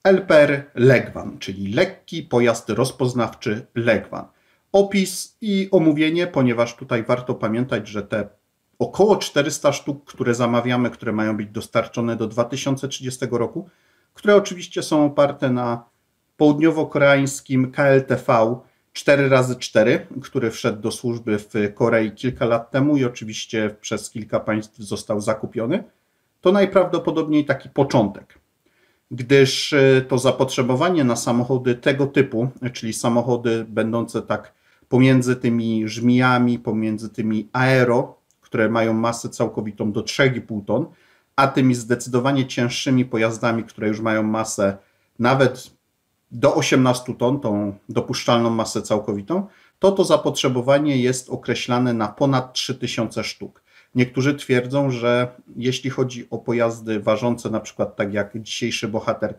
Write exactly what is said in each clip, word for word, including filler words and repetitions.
L P R Legwan, czyli lekki pojazd rozpoznawczy Legwan. Opis i omówienie, ponieważ tutaj warto pamiętać, że te około czterysta sztuk, które zamawiamy, które mają być dostarczone do dwa tysiące trzydziestego roku, które oczywiście są oparte na południowo-koreańskim K L T V cztery razy cztery, który wszedł do służby w Korei kilka lat temu i oczywiście przez kilka państw został zakupiony, to najprawdopodobniej taki początek, gdyż to zapotrzebowanie na samochody tego typu, czyli samochody będące tak pomiędzy tymi żmijami, pomiędzy tymi aero, które mają masę całkowitą do trzy i pół ton, a tymi zdecydowanie cięższymi pojazdami, które już mają masę nawet do osiemnastu ton, tą dopuszczalną masę całkowitą, to to zapotrzebowanie jest określane na ponad trzy tysiące sztuk. Niektórzy twierdzą, że jeśli chodzi o pojazdy ważące na przykład tak jak dzisiejszy bohater,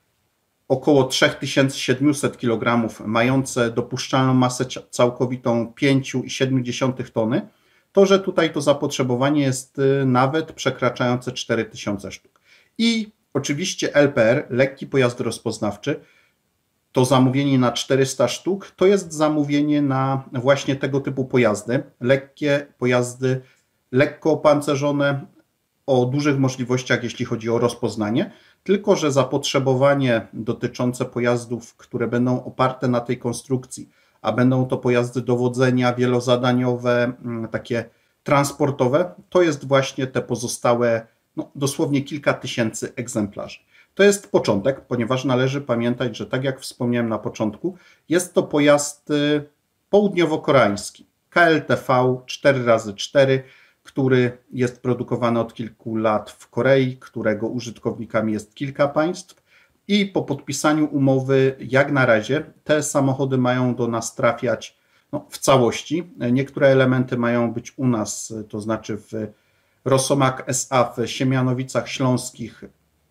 około trzy tysiące siedemset kilogramów, mające dopuszczalną masę całkowitą pięć przecinek siedem tony, to że tutaj to zapotrzebowanie jest nawet przekraczające cztery tysiące sztuk. I oczywiście L P R, lekki pojazd rozpoznawczy, to zamówienie na czterysta sztuk, to jest zamówienie na właśnie tego typu pojazdy, lekkie pojazdy, lekko opancerzone, o dużych możliwościach, jeśli chodzi o rozpoznanie, tylko że zapotrzebowanie dotyczące pojazdów, które będą oparte na tej konstrukcji, a będą to pojazdy dowodzenia, wielozadaniowe, takie transportowe, to jest właśnie te pozostałe, no, dosłownie kilka tysięcy egzemplarzy. To jest początek, ponieważ należy pamiętać, że tak jak wspomniałem na początku, jest to pojazd południowo-koreański K L T V cztery razy cztery, który jest produkowany od kilku lat w Korei, którego użytkownikami jest kilka państw i po podpisaniu umowy jak na razie te samochody mają do nas trafiać no, w całości. Niektóre elementy mają być u nas, to znaczy w Rosomak S A w Siemianowicach Śląskich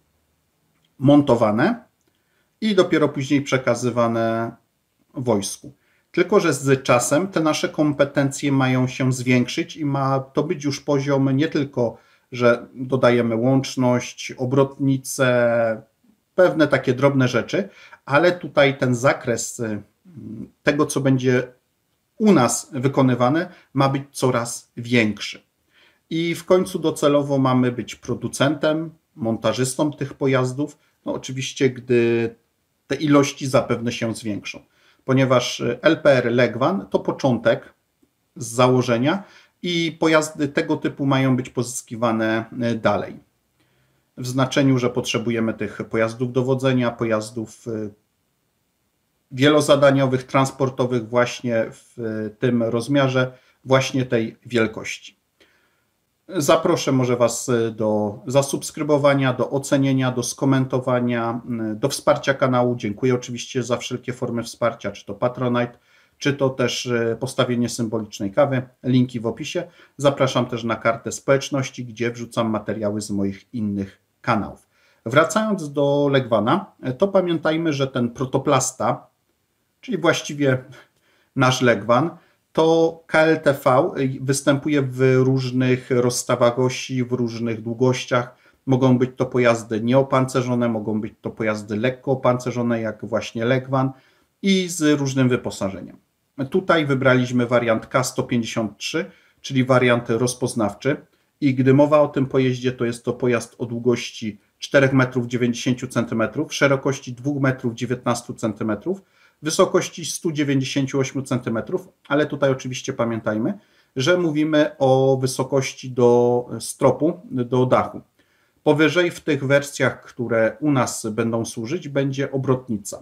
montowane i dopiero później przekazywane wojsku. Tylko że z czasem te nasze kompetencje mają się zwiększyć i ma to być już poziom nie tylko, że dodajemy łączność, obrotnice, pewne takie drobne rzeczy, ale tutaj ten zakres tego, co będzie u nas wykonywane, ma być coraz większy. I w końcu docelowo mamy być producentem, montażystą tych pojazdów, no oczywiście gdy te ilości zapewne się zwiększą. Ponieważ L P R Legwan to początek z założenia i pojazdy tego typu mają być pozyskiwane dalej. W znaczeniu, że potrzebujemy tych pojazdów dowodzenia, pojazdów wielozadaniowych, transportowych właśnie w tym rozmiarze, właśnie tej wielkości. Zaproszę może Was do zasubskrybowania, do ocenienia, do skomentowania, do wsparcia kanału. Dziękuję oczywiście za wszelkie formy wsparcia, czy to Patronite, czy to też postawienie symbolicznej kawy. Linki w opisie. Zapraszam też na kartę społeczności, gdzie wrzucam materiały z moich innych kanałów. Wracając do Legwana, to pamiętajmy, że ten protoplasta, czyli właściwie nasz Legwan, to K L T V występuje w różnych rozstawach osi, w różnych długościach. Mogą być to pojazdy nieopancerzone, mogą być to pojazdy lekko opancerzone, jak właśnie Legwan i z różnym wyposażeniem. Tutaj wybraliśmy wariant K sto pięćdziesiąt trzy, czyli wariant rozpoznawczy i gdy mowa o tym pojeździe, to jest to pojazd o długości cztery metrów dziewięćdziesiąt centymetrów, szerokości dwa metry dziewiętnaście centymetrów, wysokości sto dziewięćdziesiąt osiem centymetrów, ale tutaj oczywiście pamiętajmy, że mówimy o wysokości do stropu, do dachu. Powyżej w tych wersjach, które u nas będą służyć, będzie obrotnica.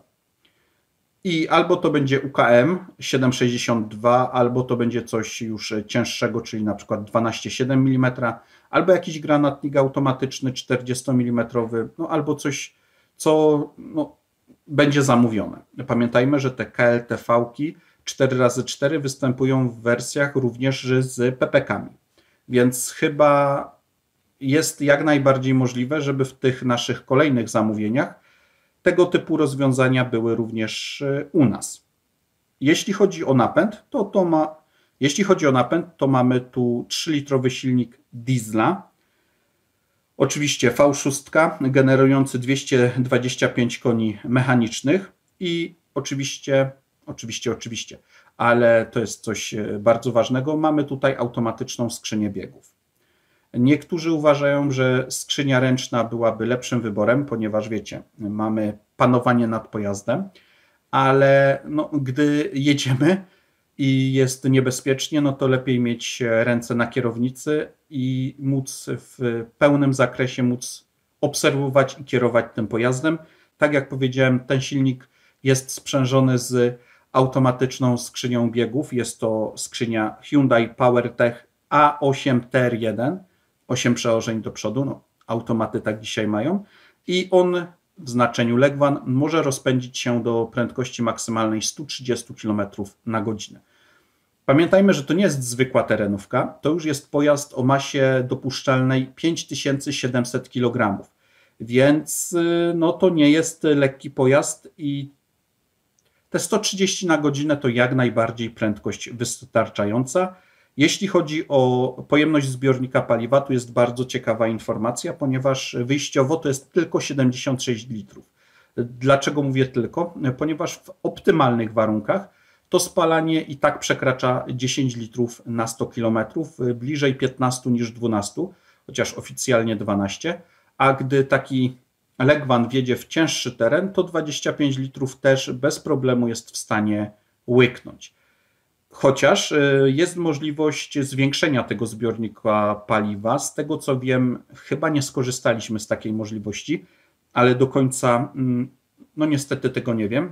I albo to będzie U K M siedem sześćdziesiąt dwa, albo to będzie coś już cięższego, czyli na przykład dwanaście przecinek siedem milimetra, albo jakiś granatnik automatyczny czterdziestomilimetrowy, no albo coś, co no, będzie zamówione. Pamiętajmy, że te K L T V-ki cztery razy cztery występują w wersjach również z P P K-ami. Więc chyba jest jak najbardziej możliwe, żeby w tych naszych kolejnych zamówieniach tego typu rozwiązania były również u nas. Jeśli chodzi o napęd, to, to ma, jeśli chodzi o napęd, to mamy tu trzylitrowy silnik diesla Oczywiście V sześć generujący dwieście dwadzieścia pięć koni mechanicznych i oczywiście, oczywiście, oczywiście, ale to jest coś bardzo ważnego, mamy tutaj automatyczną skrzynię biegów. Niektórzy uważają, że skrzynia ręczna byłaby lepszym wyborem, ponieważ wiecie, mamy panowanie nad pojazdem, ale no, gdy jedziemy i jest niebezpiecznie, no to lepiej mieć ręce na kierownicy i móc w pełnym zakresie móc obserwować i kierować tym pojazdem. Tak jak powiedziałem, ten silnik jest sprzężony z automatyczną skrzynią biegów. Jest to skrzynia Hyundai PowerTech A osiem T R jeden, osiem przełożeń do przodu, no, automaty tak dzisiaj mają i on w znaczeniu Legvan może rozpędzić się do prędkości maksymalnej sto trzydzieści kilometrów na godzinę. Pamiętajmy, że to nie jest zwykła terenówka, to już jest pojazd o masie dopuszczalnej pięć tysięcy siedemset kilogramów, więc no, to nie jest lekki pojazd i te sto trzydzieści na godzinę to jak najbardziej prędkość wystarczająca. Jeśli chodzi o pojemność zbiornika paliwa, tu jest bardzo ciekawa informacja, ponieważ wyjściowo to jest tylko siedemdziesiąt sześć litrów. Dlaczego mówię tylko? Ponieważ w optymalnych warunkach to spalanie i tak przekracza dziesięć litrów na sto kilometrów, bliżej piętnaście niż dwanaście, chociaż oficjalnie dwanaście, a gdy taki Legvan wjedzie w cięższy teren, to dwadzieścia pięć litrów też bez problemu jest w stanie łyknąć. Chociaż jest możliwość zwiększenia tego zbiornika paliwa. Z tego co wiem, chyba nie skorzystaliśmy z takiej możliwości, ale do końca, no niestety tego nie wiem.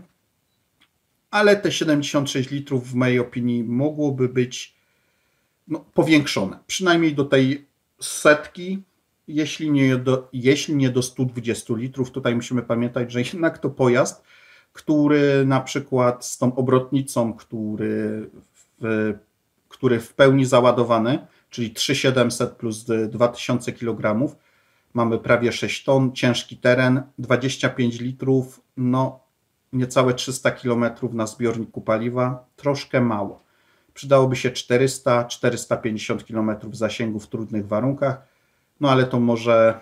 Ale te siedemdziesiąt sześć litrów w mojej opinii mogłoby być no, powiększone. Przynajmniej do tej setki, jeśli nie do, jeśli nie do stu dwudziestu litrów. Tutaj musimy pamiętać, że jednak to pojazd, który na przykład z tą obrotnicą, który w, który w pełni załadowany, czyli trzy tysiące siedemset plus dwa tysiące kilogramów, mamy prawie sześć ton, ciężki teren, dwadzieścia pięć litrów, no niecałe trzysta kilometrów na zbiorniku paliwa, troszkę mało. Przydałoby się czterysta do czterystu pięćdziesięciu kilometrów zasięgu w trudnych warunkach, no ale to może,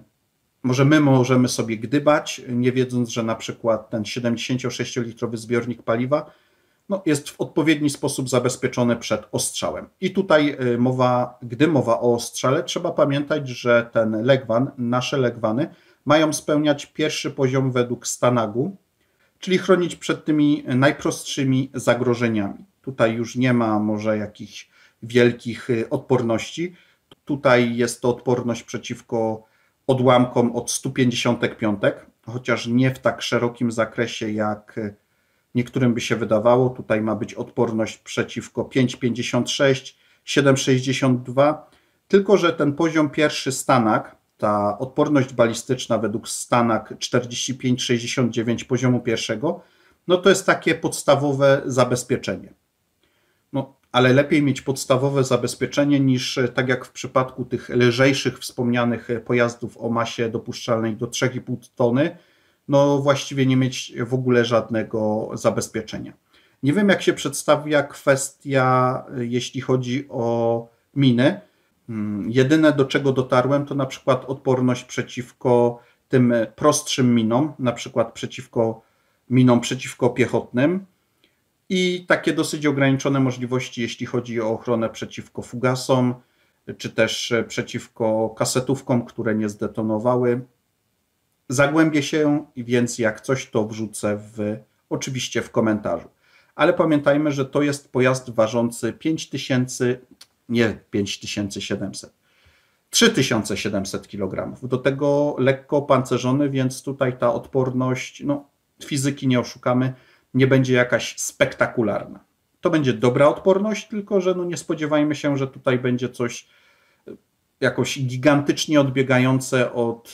może my możemy sobie gdybać, nie wiedząc, że na przykład ten siedemdziesięciosześciolitrowy zbiornik paliwa no, jest w odpowiedni sposób zabezpieczony przed ostrzałem. I tutaj mowa, gdy mowa o ostrzale, trzeba pamiętać, że ten Legvan, nasze Legvany mają spełniać pierwszy poziom według Stanagu, czyli chronić przed tymi najprostszymi zagrożeniami. Tutaj już nie ma może jakichś wielkich odporności. Tutaj jest to odporność przeciwko odłamkom od stu pięćdziesięciu pięć, chociaż nie w tak szerokim zakresie, jak niektórym by się wydawało. Tutaj ma być odporność przeciwko pięć pięćdziesiąt sześć, siedem sześćdziesiąt dwa, tylko że ten poziom pierwszy Stanag, ta odporność balistyczna według Stanag czterdzieści pięć sześćdziesiąt dziewięć poziomu pierwszego, no to jest takie podstawowe zabezpieczenie. No, ale lepiej mieć podstawowe zabezpieczenie niż, tak jak w przypadku tych lżejszych wspomnianych pojazdów o masie dopuszczalnej do trzy i pół tony, no właściwie nie mieć w ogóle żadnego zabezpieczenia. Nie wiem, jak się przedstawia kwestia, jeśli chodzi o miny. Jedyne, do czego dotarłem, to na przykład odporność przeciwko tym prostszym minom, na przykład przeciwko minom przeciwkopiechotnym i takie dosyć ograniczone możliwości, jeśli chodzi o ochronę przeciwko fugasom, czy też przeciwko kasetówkom, które nie zdetonowały. Zagłębię się, więc jak coś, to wrzucę w, oczywiście w komentarzu. Ale pamiętajmy, że to jest pojazd ważący pięć tysięcy, nie pięć tysięcy siedemset, trzy tysiące siedemset kilogramów. Do tego lekko opancerzony, więc tutaj ta odporność, no fizyki nie oszukamy, nie będzie jakaś spektakularna. To będzie dobra odporność, tylko że no nie spodziewajmy się, że tutaj będzie coś jakoś gigantycznie odbiegające od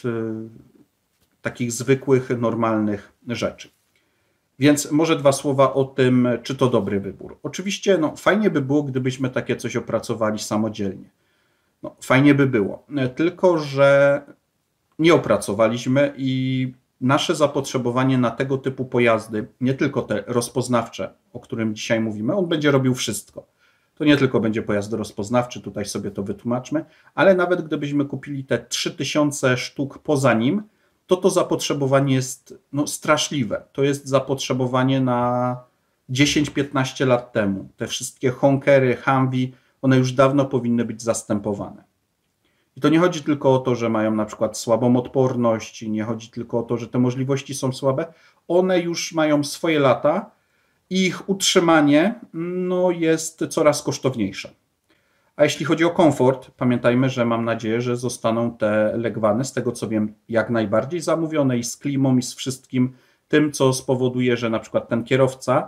y, takich zwykłych, normalnych rzeczy. Więc może dwa słowa o tym, czy to dobry wybór. Oczywiście no, fajnie by było, gdybyśmy takie coś opracowali samodzielnie. No, fajnie by było, tylko że nie opracowaliśmy i nasze zapotrzebowanie na tego typu pojazdy, nie tylko te rozpoznawcze, o którym dzisiaj mówimy, on będzie robił wszystko. to nie tylko będzie pojazd rozpoznawczy, tutaj sobie to wytłumaczmy, ale nawet gdybyśmy kupili te trzy tysiące sztuk poza nim, to to zapotrzebowanie jest no, straszliwe. To jest zapotrzebowanie na dziesięć piętnaście lat temu. Te wszystkie Honkery, Humvee, one już dawno powinny być zastępowane. I to nie chodzi tylko o to, że mają na przykład słabą odporność, nie chodzi tylko o to, że te możliwości są słabe. One już mają swoje lata i ich utrzymanie no, jest coraz kosztowniejsze. A jeśli chodzi o komfort, pamiętajmy, że mam nadzieję, że zostaną te Legwany, z tego co wiem, jak najbardziej zamówione i z klimą i z wszystkim tym, co spowoduje, że na przykład ten kierowca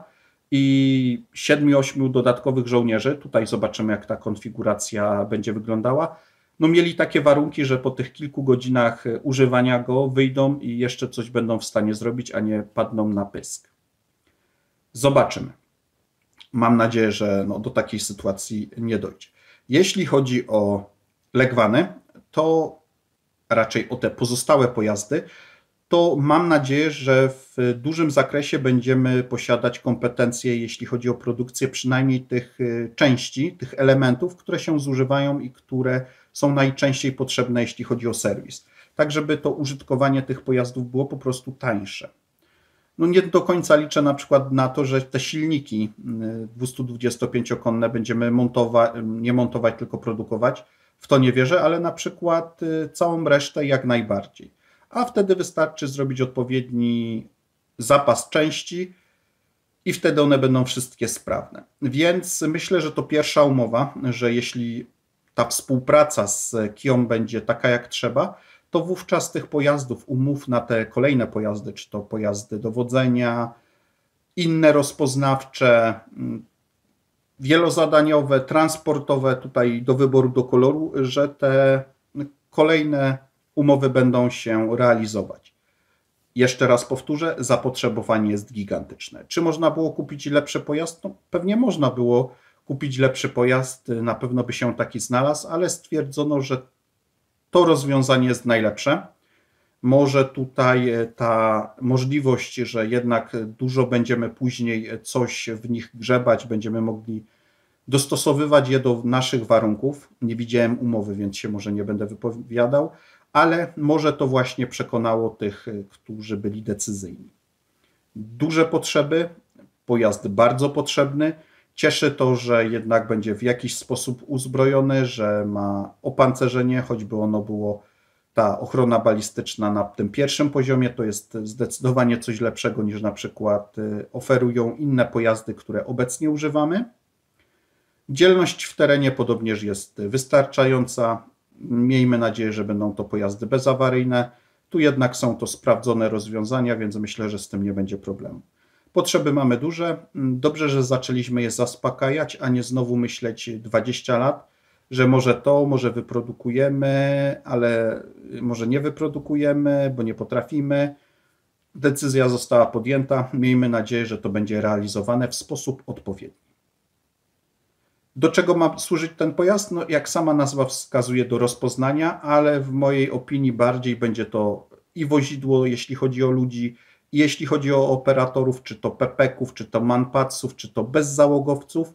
i siedmiu, ośmiu dodatkowych żołnierzy, tutaj zobaczymy jak ta konfiguracja będzie wyglądała, no mieli takie warunki, że po tych kilku godzinach używania go wyjdą i jeszcze coś będą w stanie zrobić, a nie padną na pysk. Zobaczymy. Mam nadzieję, że no, do takiej sytuacji nie dojdzie. Jeśli chodzi o Legwany, to raczej o te pozostałe pojazdy, to mam nadzieję, że w dużym zakresie będziemy posiadać kompetencje, jeśli chodzi o produkcję przynajmniej tych części, tych elementów, które się zużywają i które są najczęściej potrzebne, jeśli chodzi o serwis. Tak, żeby to użytkowanie tych pojazdów było po prostu tańsze. No nie do końca liczę na przykład na to, że te silniki dwustodwudziestopięciokonne będziemy montować, nie montować, tylko produkować. W to nie wierzę, ale na przykład całą resztę jak najbardziej. A wtedy wystarczy zrobić odpowiedni zapas części i wtedy one będą wszystkie sprawne. Więc myślę, że to pierwsza umowa, że jeśli ta współpraca z Kiją będzie taka jak trzeba, to wówczas tych pojazdów, umów na te kolejne pojazdy, czy to pojazdy dowodzenia, inne rozpoznawcze, wielozadaniowe, transportowe, tutaj do wyboru, do koloru, że te kolejne umowy będą się realizować. Jeszcze raz powtórzę, zapotrzebowanie jest gigantyczne. Czy można było kupić lepszy pojazd? No, pewnie można było kupić lepszy pojazd, na pewno by się taki znalazł, ale stwierdzono, że to rozwiązanie jest najlepsze. Może tutaj ta możliwość, że jednak dużo będziemy później coś w nich grzebać, będziemy mogli dostosowywać je do naszych warunków. Nie widziałem umowy, więc się może nie będę wypowiadał, ale może to właśnie przekonało tych, którzy byli decyzyjni. Duże potrzeby, pojazd bardzo potrzebny. Cieszy to, że jednak będzie w jakiś sposób uzbrojony, że ma opancerzenie, choćby ono było, ta ochrona balistyczna na tym pierwszym poziomie, to jest zdecydowanie coś lepszego niż na przykład oferują inne pojazdy, które obecnie używamy. Dzielność w terenie podobnież jest wystarczająca. Miejmy nadzieję, że będą to pojazdy bezawaryjne. Tu jednak są to sprawdzone rozwiązania, więc myślę, że z tym nie będzie problemu. Potrzeby mamy duże. Dobrze, że zaczęliśmy je zaspokajać, a nie znowu myśleć dwadzieścia lat, że może to, może wyprodukujemy, ale może nie wyprodukujemy, bo nie potrafimy. Decyzja została podjęta. Miejmy nadzieję, że to będzie realizowane w sposób odpowiedni. Do czego ma służyć ten pojazd? No, jak sama nazwa wskazuje, do rozpoznania, ale w mojej opinii bardziej będzie to i wozidło, jeśli chodzi o ludzi, i jeśli chodzi o operatorów, czy to pepeków, czy to manpadsów, czy to bezzałogowców.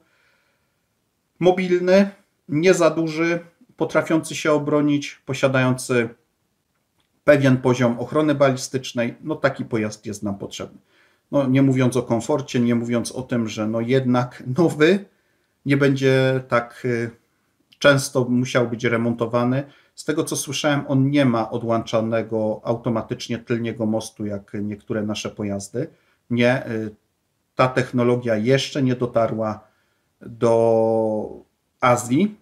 Mobilny, nie za duży, potrafiący się obronić, posiadający pewien poziom ochrony balistycznej, no taki pojazd jest nam potrzebny. No, nie mówiąc o komforcie, nie mówiąc o tym, że no jednak nowy nie będzie tak często musiał być remontowany. Z tego co słyszałem, on nie ma odłączanego automatycznie tylniego mostu, jak niektóre nasze pojazdy. Nie, ta technologia jeszcze nie dotarła do Azji.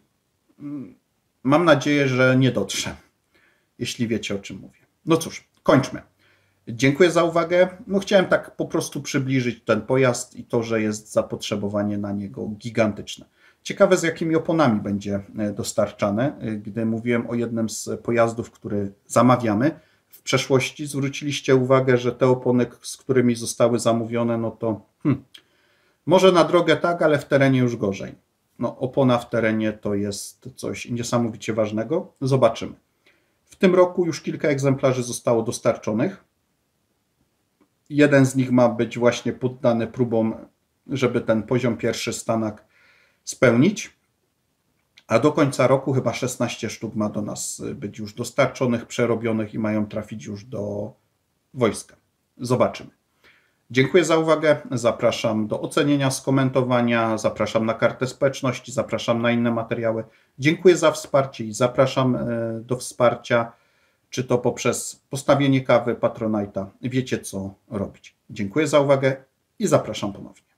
Mam nadzieję, że nie dotrze, jeśli wiecie, o czym mówię. No cóż, kończmy. Dziękuję za uwagę. No chciałem tak po prostu przybliżyć ten pojazd i to, że jest zapotrzebowanie na niego gigantyczne. Ciekawe, z jakimi oponami będzie dostarczane. Gdy mówiłem o jednym z pojazdów, który zamawiamy w przeszłości, zwróciliście uwagę, że te opony, z którymi zostały zamówione, no to hmm, może na drogę tak, ale w terenie już gorzej. No, opona w terenie to jest coś niesamowicie ważnego. Zobaczymy. W tym roku już kilka egzemplarzy zostało dostarczonych. Jeden z nich ma być właśnie poddany próbom, żeby ten poziom pierwszy Stanak spełnić. A do końca roku chyba szesnaście sztuk ma do nas być już dostarczonych, przerobionych i mają trafić już do wojska. Zobaczymy. Dziękuję za uwagę. Zapraszam do ocenienia, skomentowania. Zapraszam na kartę społeczności, zapraszam na inne materiały. Dziękuję za wsparcie i zapraszam do wsparcia, czy to poprzez postawienie kawy, Patronite'a. Wiecie, co robić. Dziękuję za uwagę i zapraszam ponownie.